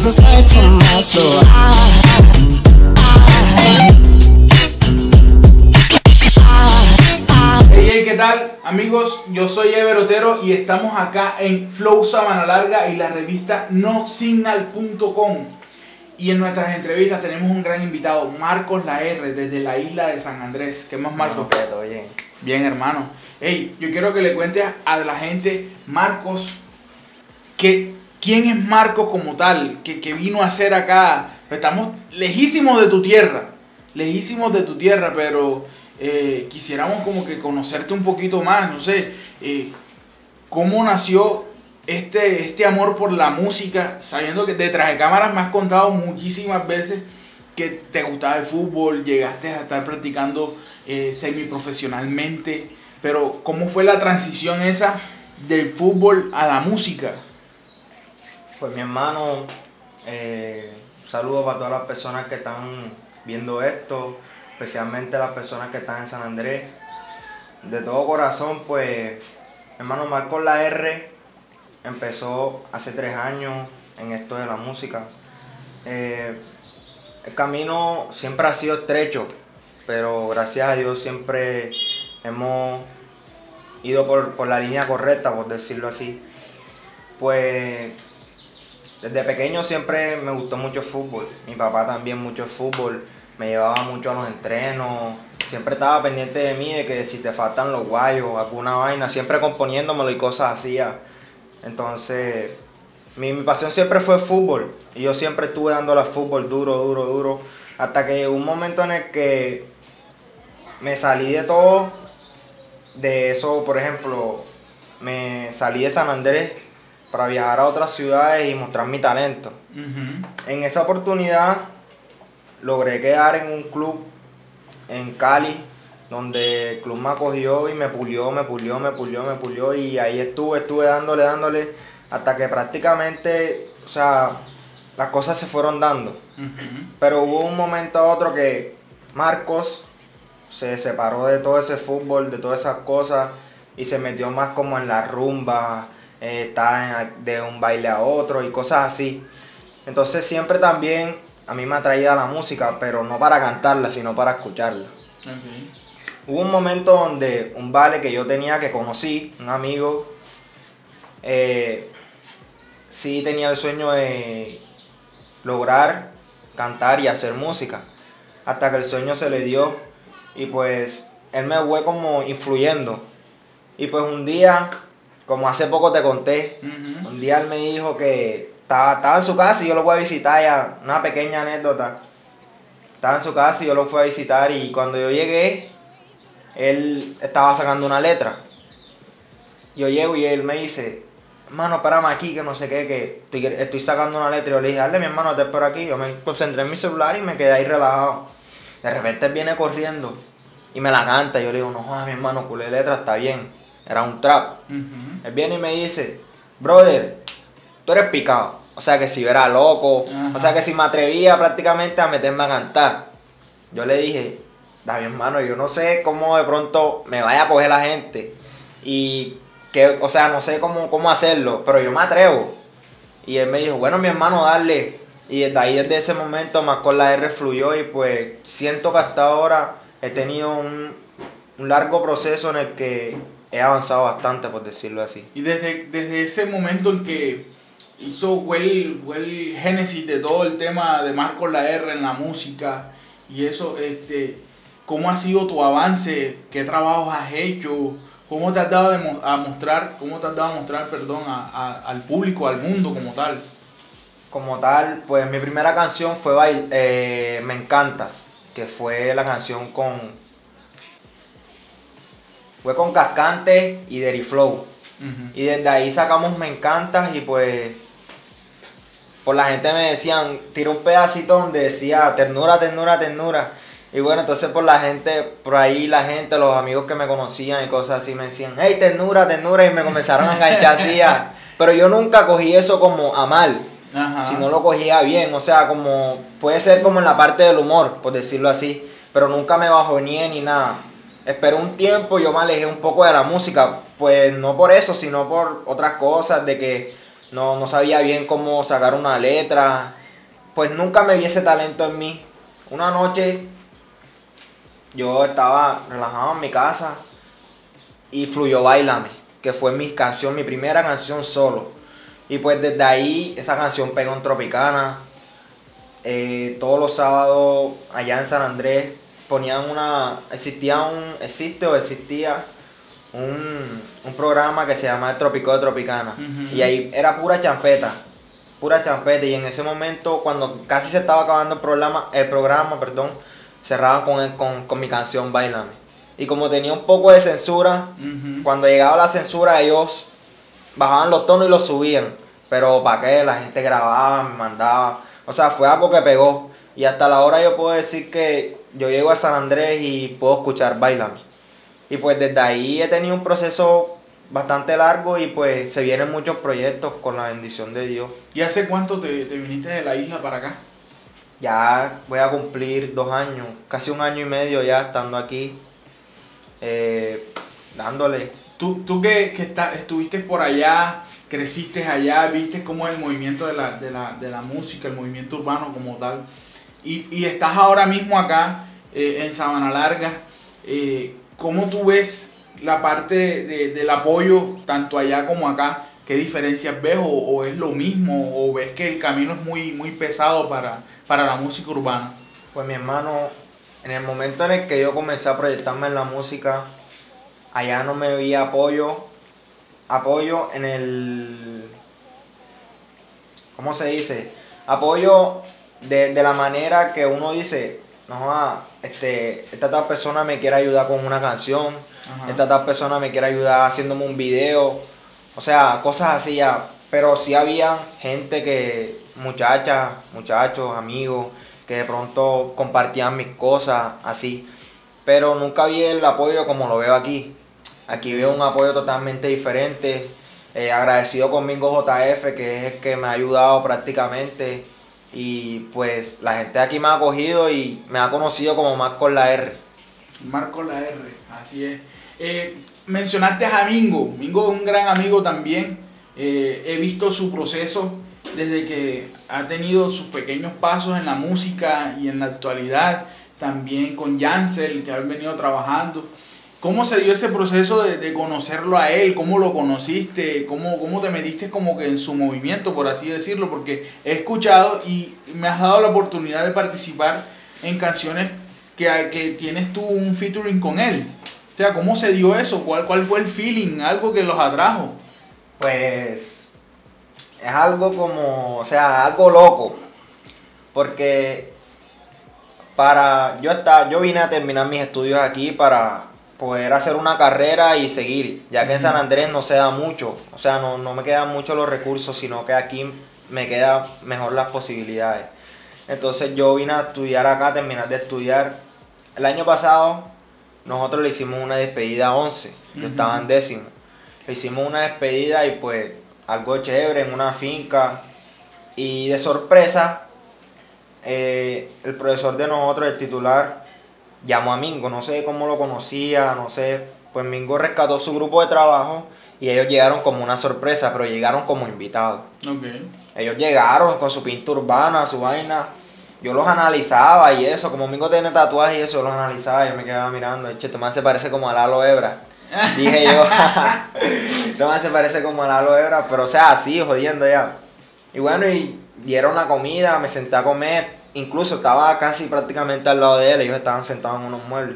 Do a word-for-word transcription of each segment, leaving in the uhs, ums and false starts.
a sight for my soul. Hey, hey, ¿qué tal? Amigos, yo soy Ever Otero y estamos acá en Flow Sabana Larga y la revista no signal punto com. Y en nuestras entrevistas tenemos un gran invitado, Marcos La R, desde la isla de San Andrés. ¿Qué más, Marcos? No, todo bien. Bien, hermano. Hey, yo quiero que le cuentes a la gente, Marcos, que, quién es Marcos como tal, que, que vino a hacer acá. Estamos lejísimos de tu tierra, lejísimos de tu tierra, pero eh, quisiéramos como que conocerte un poquito más, no sé, eh, cómo nació este, este amor por la música, sabiendo que detrás de cámaras me has contado muchísimas veces que te gustaba el fútbol, llegaste a estar practicando eh, semiprofesionalmente, pero ¿cómo fue la transición esa del fútbol a la música? Pues mi hermano, eh, un saludo para todas las personas que están viendo esto, especialmente las personas que están en San Andrés. De todo corazón, pues, hermano, Marcos La R empezó hace tres años en esto de la música. Eh, el camino siempre ha sido estrecho, pero gracias a Dios siempre hemos ido por, por la línea correcta, por decirlo así. Pues desde pequeño siempre me gustó mucho el fútbol. Mi papá también mucho el fútbol. Me llevaba mucho a los entrenos. Siempre estaba pendiente de mí, de que si te faltan los guayos, alguna vaina, siempre componiéndomelo y cosas así. Entonces, mi, mi pasión siempre fue el fútbol. Y yo siempre estuve dándole al fútbol duro, duro, duro. Hasta que llegó un momento en el que me salí de todo. De eso, por ejemplo, me salí de San Andrés para viajar a otras ciudades y mostrar mi talento. Uh-huh. En esa oportunidad logré quedar en un club en Cali, donde el club me acogió y me pulió, me pulió, me pulió, me pulió, y ahí estuve, estuve dándole, dándole, hasta que prácticamente, o sea, las cosas se fueron dando. Uh-huh. Pero hubo un momento a otro que Marcos se separó de todo ese fútbol, de todas esas cosas, y se metió más como en la rumba, eh, está en, de un baile a otro y cosas así. Entonces siempre también a mí me atraía la música, pero no para cantarla, sino para escucharla. Okay. Hubo un momento donde un vale que yo tenía, que conocí, un amigo, eh, sí tenía el sueño de lograr cantar y hacer música, hasta que el sueño se le dio y pues él me fue como influyendo. Y pues un día, como hace poco te conté, uh-huh. un día él me dijo que estaba, estaba en su casa y yo lo fui a visitar, ya, una pequeña anécdota. Estaba en su casa y yo lo fui a visitar, y cuando yo llegué, él estaba sacando una letra. Yo llego y él me dice, hermano, espérame aquí, que no sé qué, que estoy, estoy sacando una letra. Y yo le dije, dale, mi hermano, te espero aquí. Yo me concentré en mi celular y me quedé ahí relajado. De repente él viene corriendo y me la canta. Y yo le digo, no jodas, mi hermano, culé letra, está bien. Era un trap. Uh-huh. Él viene y me dice, brother, tú eres picado. O sea que si yo era loco, uh-huh. o sea que si me atrevía prácticamente a meterme a cantar. Yo le dije, da mi hermano, yo no sé cómo de pronto me vaya a coger la gente. Y que, o sea, no sé cómo, cómo hacerlo, pero yo me atrevo. Y él me dijo, bueno, mi hermano, dale. Y desde ahí, desde ese momento, Marcos La R fluyó, y pues siento que hasta ahora he tenido un, un largo proceso en el que he avanzado bastante, por decirlo así. Y desde, desde ese momento en que hizo, fue el, fue el génesis de todo el tema de Marcos La R en la música, y eso, este, ¿cómo ha sido tu avance? ¿Qué trabajos has hecho? ¿Cómo te has dado de, a mostrar, cómo te has dado a mostrar, perdón, a, a, al público, al mundo como tal? Como tal, pues mi primera canción fue Bail, eh, Me Encantas, que fue la canción con fue con Cascante y Derry Flow. Uh-huh. Y desde ahí sacamos Me Encantas, y pues por la gente me decían, tiré un pedacito donde decía ternura, ternura, ternura. Y bueno, entonces por la gente, por ahí la gente, los amigos que me conocían y cosas así me decían, hey, ternura, ternura, y me comenzaron a enganchar así. Pero yo nunca cogí eso como a mal. Ajá. Si no lo cogía bien, o sea, como puede ser como en la parte del humor, por decirlo así, pero nunca me bajoneé ni nada. Esperé un tiempo, yo me alejé un poco de la música, pues no por eso, sino por otras cosas, de que no, no sabía bien cómo sacar una letra, pues nunca me vi ese talento en mí. Una noche yo estaba relajado en mi casa y fluyó Báilame, que fue mi canción, mi primera canción solo. Y pues desde ahí esa canción pegó en Tropicana. Eh, todos los sábados allá en San Andrés ponían una, existía un, existe o existía un, un programa que se llamaba El Trópico de Tropicana. Uh-huh. Y ahí era pura champeta, pura champeta. Y en ese momento, cuando casi se estaba acabando el programa, el programa, perdón, cerraban con, el, con, con mi canción Báilame. Y como tenía un poco de censura, uh-huh. cuando llegaba la censura ellos bajaban los tonos y los subían. Pero para qué, la gente grababa, me mandaba. O sea, fue algo que pegó. Y hasta la hora yo puedo decir que yo llego a San Andrés y puedo escuchar Báilame. Y pues desde ahí he tenido un proceso bastante largo y pues se vienen muchos proyectos con la bendición de Dios. ¿Y hace cuánto te, te viniste de la isla para acá? Ya voy a cumplir dos años, casi un año y medio ya estando aquí, eh, dándole. Tú, tú que, que está, estuviste por allá, creciste allá, viste cómo es el movimiento de la, de la, de la música, el movimiento urbano como tal, y, y estás ahora mismo acá eh, en Sabana Larga, eh, ¿cómo tú ves la parte de, del apoyo tanto allá como acá? ¿Qué diferencias ves o, o es lo mismo o ves que el camino es muy, muy pesado para, para la música urbana? Pues mi hermano, en el momento en el que yo comencé a proyectarme en la música, allá no me vi apoyo, apoyo en el, ¿cómo se dice? Apoyo de, de la manera que uno dice, no, este, esta tal persona me quiere ayudar con una canción, ajá. Esta tal persona me quiere ayudar haciéndome un video, o sea, cosas así ya. Pero sí había gente que, muchachas, muchachos, amigos, que de pronto compartían mis cosas así. Pero nunca vi el apoyo como lo veo aquí. Aquí veo un apoyo totalmente diferente. Eh, agradecido con Mingo J F, que es el que me ha ayudado prácticamente. Y pues la gente de aquí me ha acogido y me ha conocido como Marcos La R. Marcos La R, así es. Eh, mencionaste a Mingo. Mingo es un gran amigo también. Eh, he visto su proceso desde que ha tenido sus pequeños pasos en la música y en la actualidad. También con Yancel, que han venido trabajando. ¿Cómo se dio ese proceso de, de conocerlo a él? ¿Cómo lo conociste? ¿Cómo, ¿Cómo te metiste como que en su movimiento, por así decirlo? Porque he escuchado y me has dado la oportunidad de participar en canciones que, que tienes tú un featuring con él. O sea, ¿cómo se dio eso? ¿Cuál, cuál fue el feeling? ¿Algo que los atrajo? Pues es algo como, o sea, algo loco. Porque para yo estar, yo vine a terminar mis estudios aquí para poder hacer una carrera y seguir, ya que en San Andrés no se da mucho, o sea, no, no me quedan mucho los recursos, sino que aquí me quedan mejor las posibilidades. Entonces yo vine a estudiar acá, a terminar de estudiar. El año pasado nosotros le hicimos una despedida a once, yo uh-huh. estaba en décimo. Le hicimos una despedida y pues algo chévere en una finca. Y de sorpresa, eh, el profesor de nosotros, el titular, llamó a Mingo, no sé cómo lo conocía, no sé, pues Mingo rescató su grupo de trabajo y ellos llegaron como una sorpresa, pero llegaron como invitados. Okay. Ellos llegaron con su pinta urbana, su vaina, yo los analizaba y eso, como Mingo tiene tatuajes y eso, yo los analizaba y yo me quedaba mirando, che, este man se parece como a Lalo Ebra, dije yo, este man se parece como a Lalo Ebra, pero o sea, así, jodiendo ya. Y bueno, y dieron la comida, me senté a comer. Incluso estaba casi prácticamente al lado de él, ellos estaban sentados en unos muebles.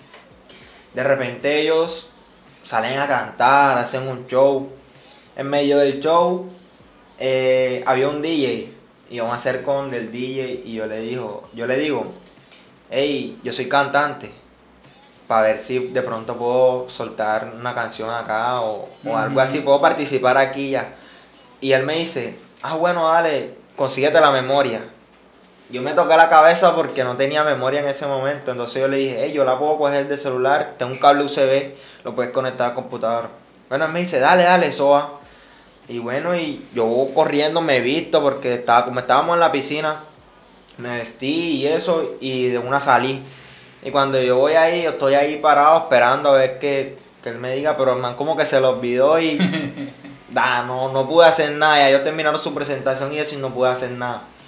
De repente ellos salen a cantar, hacen un show. En medio del show eh, había un D J y yo me acerco con del D J y yo le digo, yo le digo, hey, yo soy cantante, para ver si de pronto puedo soltar una canción acá o, o algo así, puedo participar aquí ya. Y él me dice, ah bueno, dale, consíguete la memoria. Yo me toqué la cabeza porque no tenía memoria en ese momento, entonces yo le dije, hey, yo la puedo coger de celular, tengo un cable U S B, lo puedes conectar al computador. Bueno, él me dice, dale, dale, eso va. Y bueno, y yo corriendo me he visto porque estaba, como estábamos en la piscina, me vestí y eso, y de una salí. Y cuando yo voy ahí, yo estoy ahí parado esperando a ver que, que él me diga, pero el man como que se lo olvidó y da, no, no pude hacer nada. Ya ellos terminaron su presentación y eso y no pude hacer nada.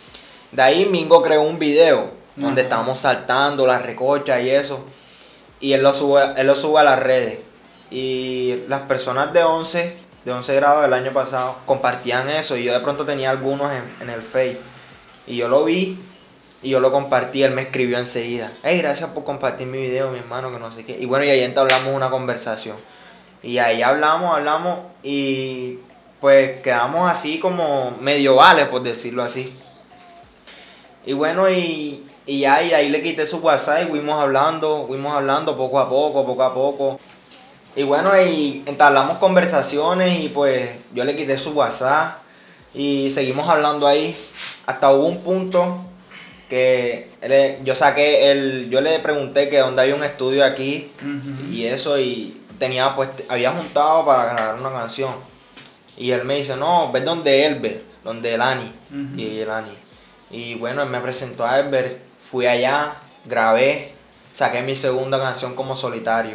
De ahí Mingo creó un video donde Ajá. estábamos saltando las recochas y eso. Y él lo sube, él lo sube a las redes. Y las personas de once, de once grados del año pasado compartían eso. Y yo de pronto tenía algunos en, en el Face. Y yo lo vi y yo lo compartí. Él me escribió enseguida: hey, gracias por compartir mi video, mi hermano, que no sé qué. Y bueno, y ahí entablamos una conversación. Y ahí hablamos, hablamos y pues quedamos así como medio vales, por decirlo así. Y bueno, y, y ya y ahí le quité su WhatsApp y fuimos hablando, fuimos hablando poco a poco, poco a poco. Y bueno, y entablamos conversaciones y pues yo le quité su WhatsApp y seguimos hablando ahí. Hasta hubo un punto que él, yo saqué el, yo le pregunté que dónde había un estudio aquí uh-huh. y eso, y tenía pues, había juntado para grabar una canción. Y él me dice: no, ves donde Elber, donde Elani, uh-huh. y Elani. Y bueno, él me presentó a Elber, fui allá, grabé, saqué mi segunda canción como solitario.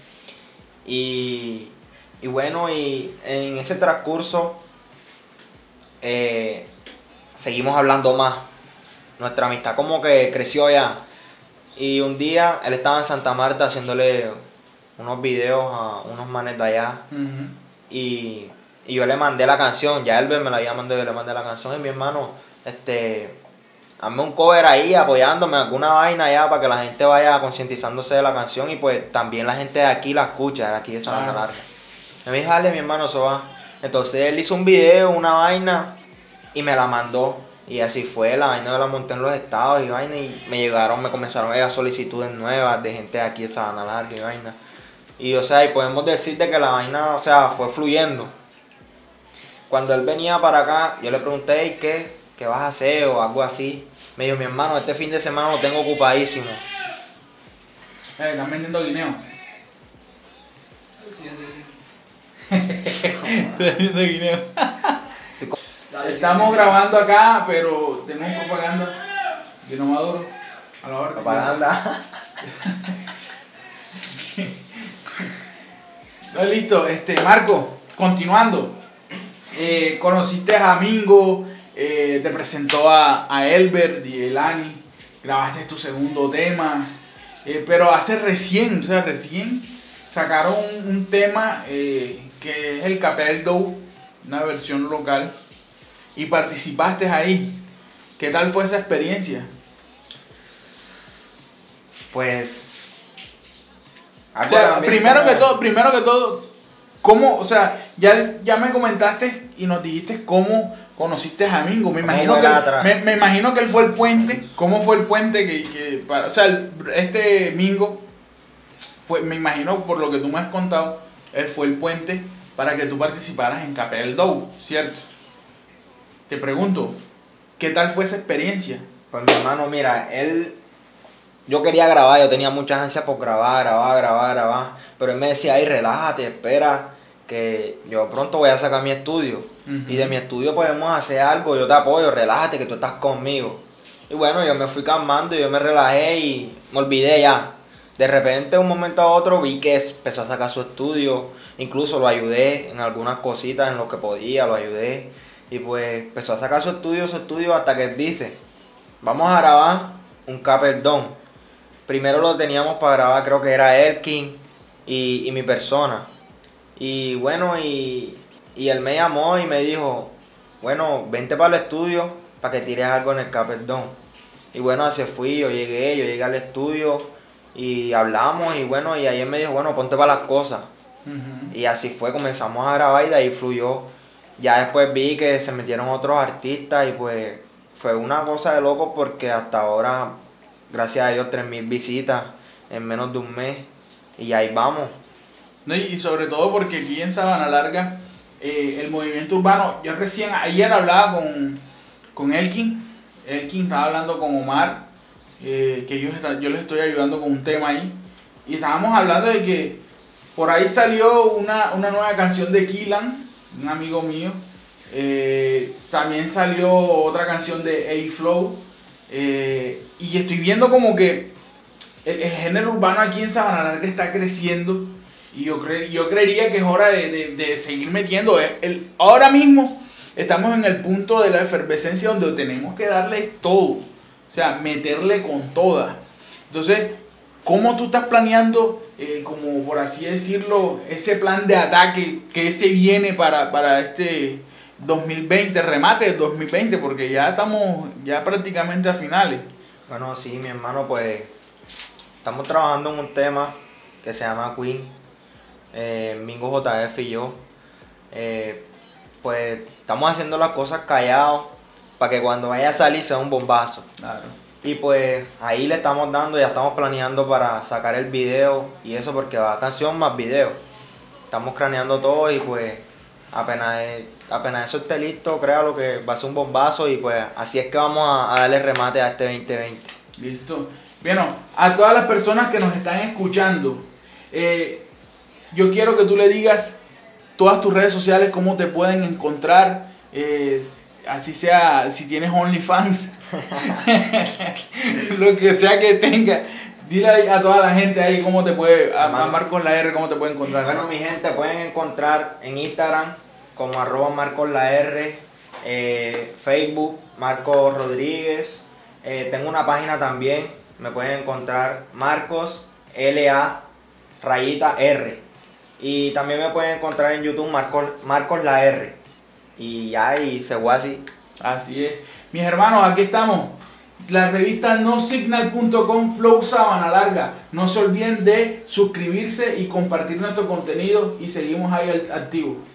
Y, y bueno, y en ese transcurso eh, seguimos hablando más. Nuestra amistad como que creció ya. Y un día él estaba en Santa Marta haciéndole unos videos a unos manes de allá. Uh-huh. Y, y yo le mandé la canción, ya Elber me la había mandado, yo le mandé la canción. Y mi hermano, este... hazme un cover ahí apoyándome, alguna vaina allá para que la gente vaya concientizándose de la canción y pues también la gente de aquí la escucha, de aquí de Sabana Larga. Me dijo: dale, mi hermano, eso va. Entonces él hizo un video, una vaina y me la mandó. Y así fue, la vaina, yo la monté en los estados y vaina, y me llegaron, me comenzaron a llegar solicitudes nuevas de gente de aquí de Sabana Larga y vaina. Y o sea, y podemos decirte que la vaina, o sea, fue fluyendo. Cuando él venía para acá, yo le pregunté: ¿qué? ¿qué vas a hacer? O algo así. Me dijo: mi hermano, este fin de semana lo tengo ocupadísimo. Eh, ¿están vendiendo guineo? Sí, sí, sí. Están vendiendo guineo. Estamos grabando acá, pero tenemos propaganda de no Maduro a la hora. Propaganda. No, listo, este, Marco, continuando. Eh, conociste a Mingo, eh, te presentó a, a Elber y Elani, grabaste tu segundo tema, eh, pero hace recién, o sea, recién sacaron un, un tema eh, que es el Capel Dough, una versión local, y participaste ahí. ¿Qué tal fue esa experiencia? Pues... O sea, primero como... que todo, primero que todo, ¿cómo, o sea, ya, ya me comentaste y nos dijiste cómo conociste a Mingo? Me imagino que, me, me imagino que él fue el puente. ¿Cómo fue el puente que, que para, o sea, el, este Mingo fue, me imagino por lo que tú me has contado, él fue el puente para que tú participaras en Capel Dough, ¿cierto? Te pregunto, ¿qué tal fue esa experiencia? Pues mi hermano, mira, él... yo quería grabar, yo tenía muchas ansias por grabar, grabar, grabar, grabar. Pero él me decía: ay, relájate, espera, que yo pronto voy a sacar mi estudio. Uh-huh. Y de mi estudio podemos hacer algo, yo te apoyo, relájate que tú estás conmigo. Y bueno, yo me fui calmando, yo me relajé y me olvidé ya. De repente, de un momento a otro, vi que empezó a sacar su estudio. Incluso lo ayudé en algunas cositas, en lo que podía, lo ayudé. Y pues empezó a sacar su estudio, su estudio, hasta que él dice: vamos a grabar un Capel Dough. Primero lo teníamos para grabar, creo que era Elkin y, y mi persona. Y bueno, y, y él me llamó y me dijo: bueno, vente para el estudio para que tires algo en el Capel Dough. Y bueno, así fui, yo llegué, yo llegué al estudio y hablamos y bueno, y ahí él me dijo: bueno, ponte para las cosas. Uh-huh. Y así fue, comenzamos a grabar y de ahí fluyó. Ya después vi que se metieron otros artistas y pues fue una cosa de loco porque hasta ahora, gracias a Dios, tres mil visitas en menos de un mes y ahí vamos. No, y sobre todo porque aquí en Sabana Larga, eh, el movimiento urbano, yo recién ayer hablaba con, con Elkin, Elkin estaba hablando con Omar, eh, que ellos está, yo les estoy ayudando con un tema ahí, y estábamos hablando de que por ahí salió una, una nueva canción de Killan, un amigo mío, eh, también salió otra canción de A-Flow, eh, y estoy viendo como que el, el género urbano aquí en Sabana Larga está creciendo. Y yo, cre yo creería que es hora de, de, de seguir metiendo. El, ahora mismo estamos en el punto de la efervescencia donde tenemos que darle todo, o sea, meterle con toda. Entonces, ¿cómo tú estás planeando, eh, como por así decirlo, ese plan de ataque que se viene para, para este dos mil veinte, remate de dos mil veinte, porque ya estamos ya prácticamente a finales? Bueno, sí, mi hermano, pues estamos trabajando en un tema que se llama Queen, eh, Mingo J F y yo. Eh, pues estamos haciendo las cosas callados para que cuando vaya a salir sea un bombazo. Claro. Y pues ahí le estamos dando, ya estamos planeando para sacar el video y eso, porque va canción más video. Estamos craneando todo y pues apenas, apenas eso esté listo, créalo que va a ser un bombazo y pues así es que vamos a, a darle remate a este veinte veinte. Listo. Bueno, a todas las personas que nos están escuchando, eh, yo quiero que tú le digas todas tus redes sociales, cómo te pueden encontrar, eh, así sea, si tienes OnlyFans, lo que sea que tenga. Dile a toda la gente ahí cómo te puede, a, a Marcos La R, cómo te puede encontrar. Bueno, mi gente, pueden encontrar en Instagram como arroba Marcos La R, eh, Facebook Marcos Rodríguez, eh, tengo una página también, me pueden encontrar Marcos L A rayita R, y también me pueden encontrar en YouTube Marcos, Marcos La R, y ya, y se fue así. Así es. Mis hermanos, aquí estamos. La revista no signal punto com, Flow Sabana Larga. No se olviden de suscribirse y compartir nuestro contenido y seguimos ahí activos.